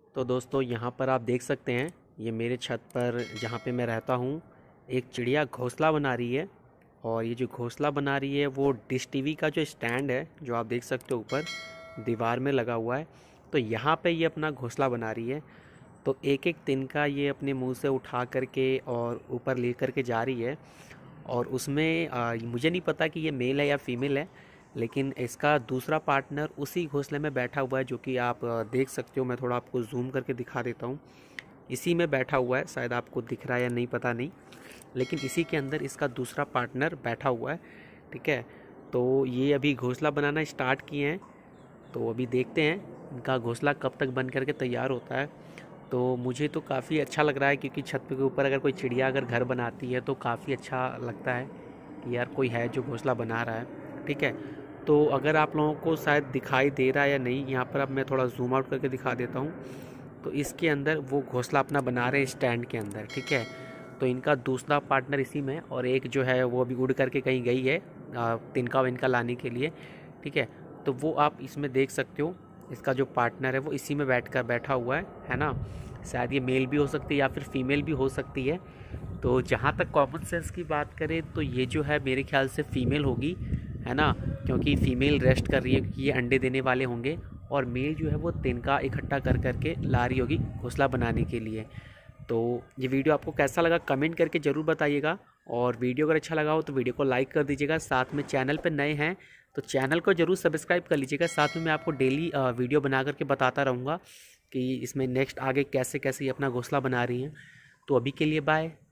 तो दोस्तों यहाँ पर आप देख सकते हैं, ये मेरे छत पर जहाँ पे मैं रहता हूँ एक चिड़िया घोंसला बना रही है। और ये जो घोंसला बना रही है वो डिश टीवी का जो स्टैंड है, जो आप देख सकते हो ऊपर दीवार में लगा हुआ है, तो यहाँ पे ये अपना घोंसला बना रही है। तो एक एक तिनका ये अपने मुंह से उठा करके और ऊपर ले करके जा रही है। और उसमें मुझे नहीं पता कि ये मेल है या फीमेल है, लेकिन इसका दूसरा पार्टनर उसी घोंसले में बैठा हुआ है, जो कि आप देख सकते हो। मैं थोड़ा आपको जूम करके दिखा देता हूँ। इसी में बैठा हुआ है, शायद आपको दिख रहा है या नहीं पता नहीं, लेकिन इसी के अंदर इसका दूसरा पार्टनर बैठा हुआ है। ठीक है, तो ये अभी घोंसला बनाना स्टार्ट किए हैं। तो अभी देखते हैं इनका घोंसला कब तक बन करके तैयार होता है। तो मुझे तो काफ़ी अच्छा लग रहा है, क्योंकि छत के ऊपर अगर कोई चिड़िया अगर घर बनाती है तो काफ़ी अच्छा लगता है कि यार कोई है जो घोंसला बना रहा है। ठीक है, तो अगर आप लोगों को शायद दिखाई दे रहा है या नहीं, यहाँ पर अब मैं थोड़ा जूम आउट करके दिखा देता हूँ। तो इसके अंदर वो घोंसला अपना बना रहे हैं स्टैंड के अंदर। ठीक है, तो इनका दूसरा पार्टनर इसी में, और एक जो है वो अभी उड़ करके कहीं गई है तिनका विनका लाने के लिए। ठीक है, तो वो आप इसमें देख सकते हो, इसका जो पार्टनर है वो इसी में बैठा हुआ है ना। शायद ये मेल भी हो सकती है या फिर फीमेल भी हो सकती है। तो जहाँ तक कॉमन सेंस की बात करें तो ये जो है मेरे ख्याल से फीमेल होगी, है ना, क्योंकि फीमेल रेस्ट कर रही है, क्योंकि ये अंडे देने वाले होंगे। और मेल जो है वो तिनका इकट्ठा कर करके ला रही होगी घोंसला बनाने के लिए। तो ये वीडियो आपको कैसा लगा कमेंट करके ज़रूर बताइएगा। और वीडियो अगर अच्छा लगा हो तो वीडियो को लाइक कर दीजिएगा। साथ में चैनल पर नए हैं तो चैनल को ज़रूर सब्सक्राइब कर लीजिएगा। साथ में मैं आपको डेली वीडियो बना करके बताता रहूँगा कि इसमें नेक्स्ट आगे कैसे कैसे ये अपना घोंसला बना रही हैं। तो अभी के लिए बाय।